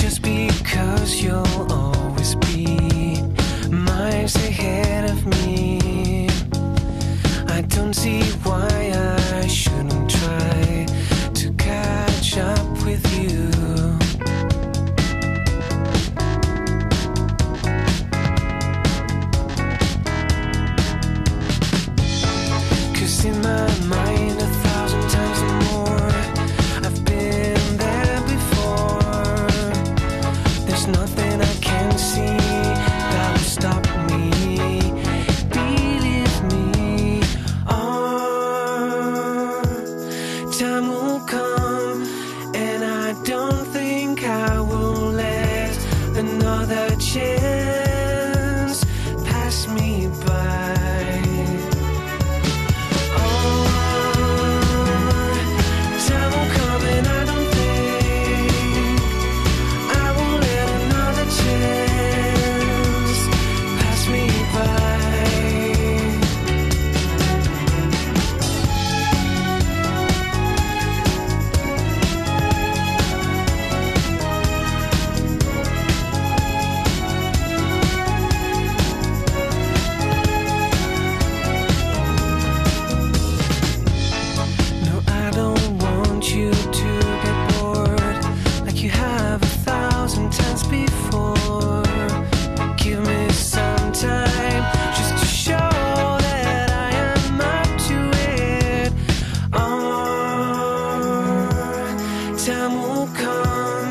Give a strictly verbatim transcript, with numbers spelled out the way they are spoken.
just because you'll always be miles ahead of me. I don't see why I shouldn't try to catch up with you. Cause in my mind a thousand times more I've been there before. There's nothing I can see that will stop me. Believe me, oh, time will come, and I don't think I will let another chance pass me by. Time will come